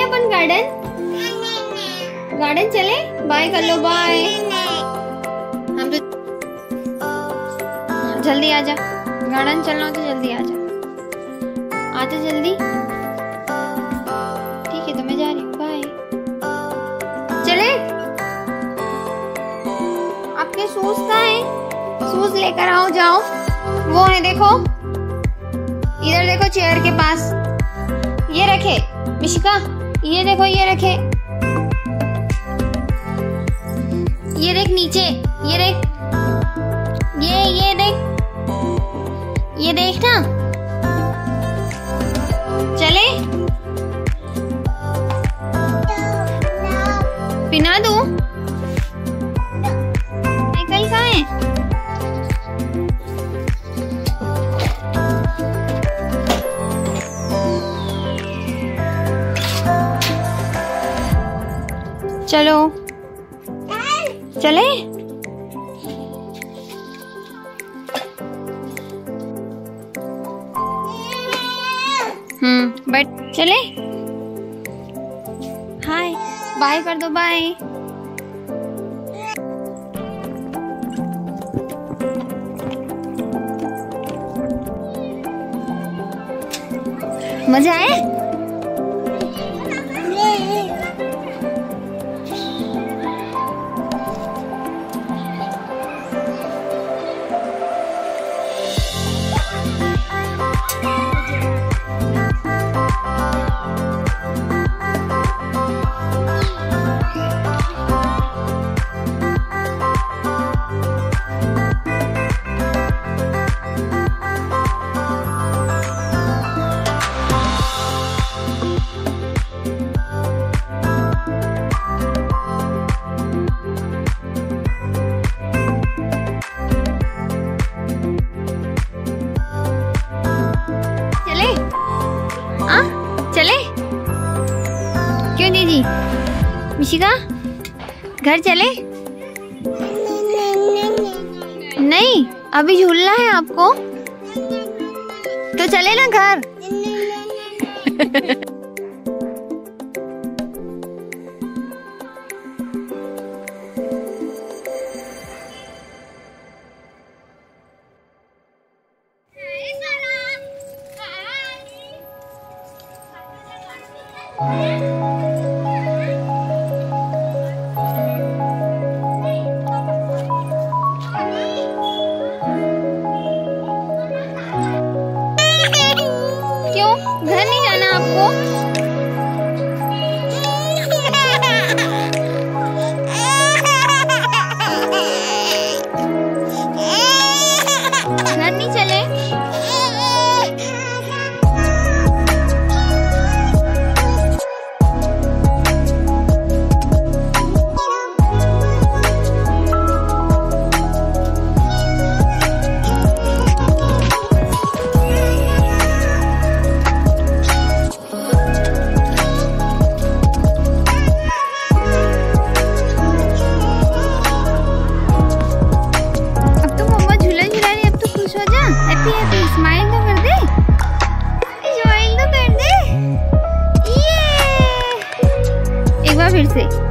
अपन garden? Garden चले? Bye कर लो, बाय। हम तो जल्दी आजा, गार्डन चलना हो तो जल्दी आजा, आजा जल्दी। ठीक है तो मैं जा रही हूँ, बाय। चले? आपके शूज कहाँ हैं? शूज लेकर आओ, जाओ। वो है देखो, इधर देखो चेयर के पास, ये रखे। मिशिका ये देखो, ये रखे, ये देख नीचे, ये देख, ये देख, ये देख ना। चले? पिना दूं? साइकिल कहाँ है? चलो चले? बट चले? हाय बाय कर दो, बाय। मजा आया? चले? क्यों दीदी? मिशिका घर चले? नहीं अभी झूलना है आपको, तो चले ना घर। क्यों घर नहीं जाना आपको? घर नहीं चले? स्माइल तो कर दे, स्माइल तो कर दे, ये एक बार फिर से।